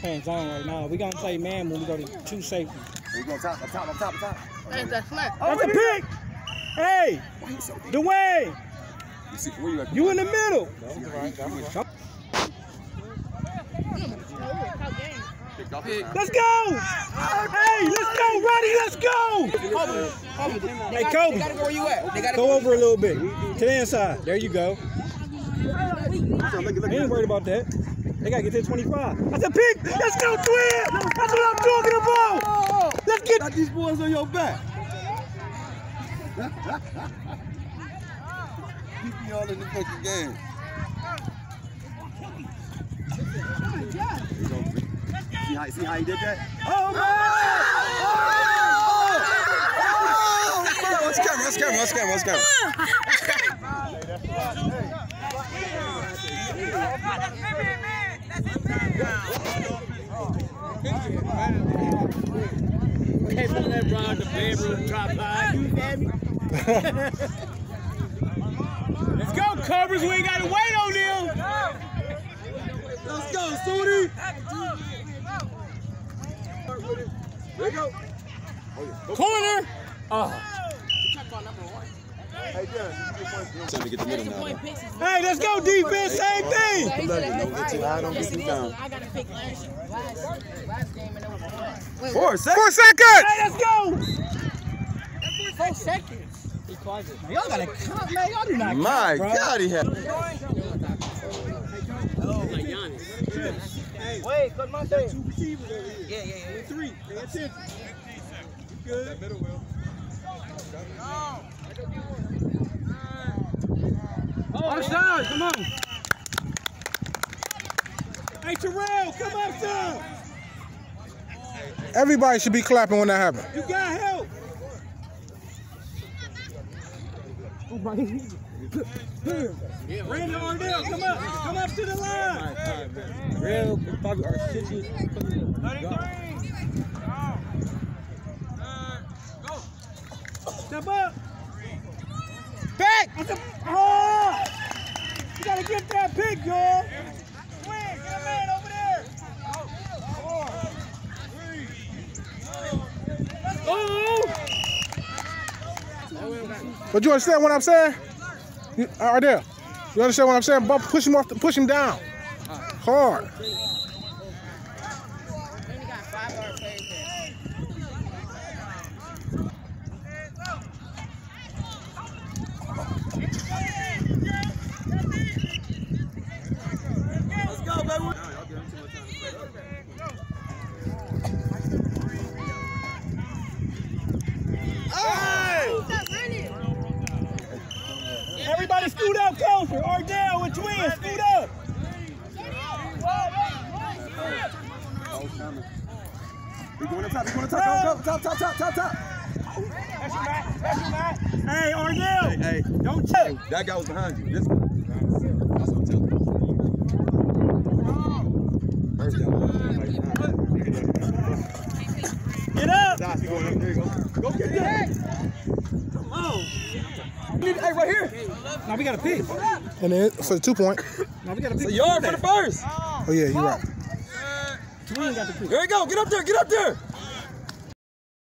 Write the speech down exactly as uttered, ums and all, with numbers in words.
playing zone right now. We're going to play man when we go to two safety. You go top, up top, up top, up top. That's that smack. That's a pick. Hey, Dwayne. You see, where you at? You in the middle. Let's go. Hey, let's go, Roddy. Let's go. Hey, Kobe. They gotta go where you at. They gotta go over a little bit to the inside. There you go. I ain't worried about that. They gotta get to twenty-five. That's a pick. Let's go, Twin. That's what I'm talking about. Let's get Got these boys on your back. Keep me all in the fucking game. See how, see how he did that? Oh, man! Oh! Oh! Let's camera, let's camera, let's camera, let's camera. Hey, put that rod in the bedroom, drop by. You feel me? Let's go, Cobras. We ain't got to wait on them. Let's go, Sooty. There you go. Corner. Oh. Hey, Darren, time to get the middle now. Hey, let's go, defense. Same thing. Don't get too high, don't get too down. I got to pick last last game and over. Four seconds. Four seconds. Hey, let's go. Four seconds. Y'all gotta count, man. Y'all do not count, My bro. God, he had. Wait, cut my thing. Yeah, yeah, yeah. Three. Pay attention. You good? That middle will. Outside, come on. Hey, Terrell, come outside. Everybody should be clapping when that happens. You got help. Randy Ardell, come up. Come up to the line. Real, probably our city. Step up. Back. Oh! You gotta get that pick, y'all. Swing, get a man over there. Oh! But you understand what I'm saying? You, Ardell, you understand what I'm saying? Bump, push him off, the, push him down, hard. Let's go, baby. Everybody scoot up closer. Ardell with twins, scoot up. We going up top, we going up top, go, go, top, top, top, top, top. That's your Matt, that's your Matt. Hey, Ardell. Hey, hey, don't check. That guy was behind you. This one. That's what I'm telling you. First down. Get up. Stop, you going up there, you go. Go get that. Come on. Hey, right here. Now we got a pick. And then for the two point. Now we got a pick. It's a yard for the first. Oh yeah, you're right. Twin got the pick. There you go. Get up there. Get up there.